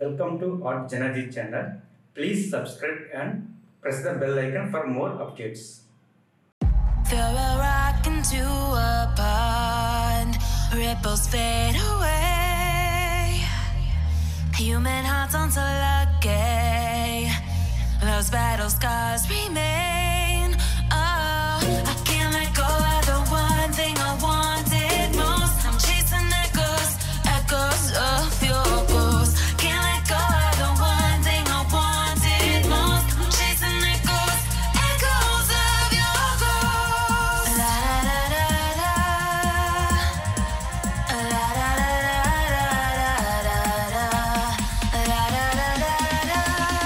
Welcome to Art Janaji channel. Please subscribe and press the bell icon for more updates. Throw a rock into a pond, ripples fade away. Human hearts aren't so lucky, those battle scars remain. Oh, I can't let go of the one thing I wanted most. I'm chasing echoes, echoes of your ghost. Can't let go of the one thing I wanted most. I'm chasing echoes, echoes of your ghost. La da da da da, la da da da da, la da da da da.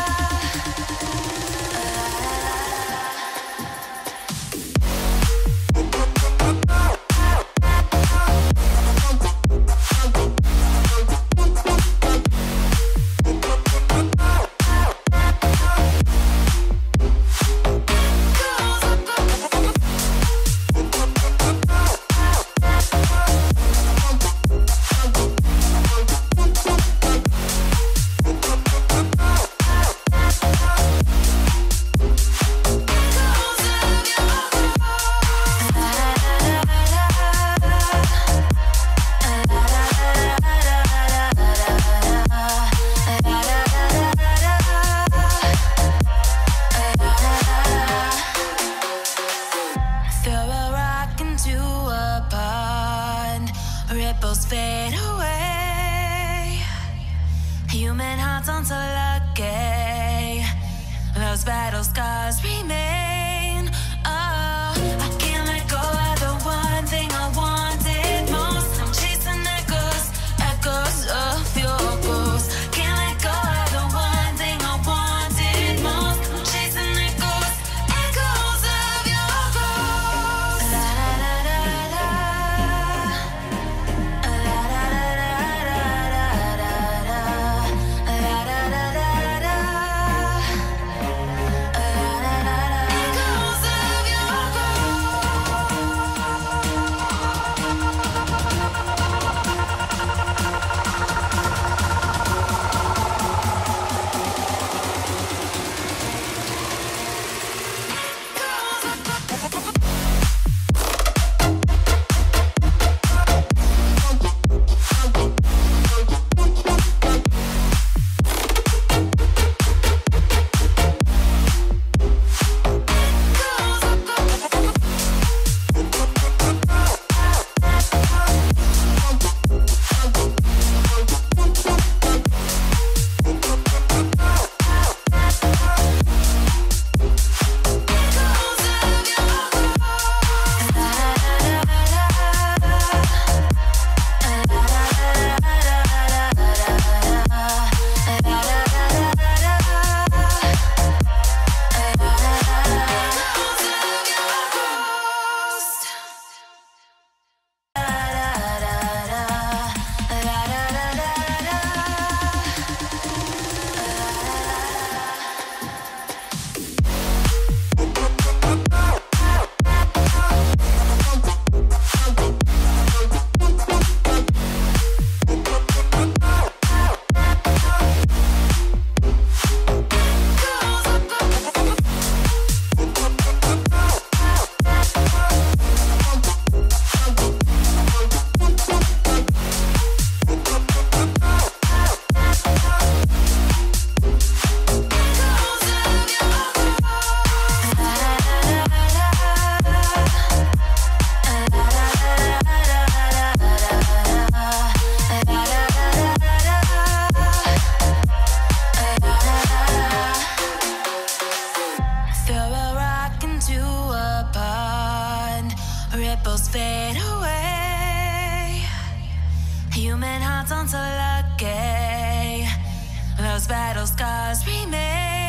Ripples fade away. Human hearts aren't so lucky, those battle scars remain. Oh, I can't let go of the one thing I wanted most. I'm chasing echoes, echoes of your ghost. Can't let go of the one thing I wanted most. I'm chasing echoes, echoes of your ghost. La da da da da. Ripples fade away. Human hearts aren't so lucky, those battle scars remain.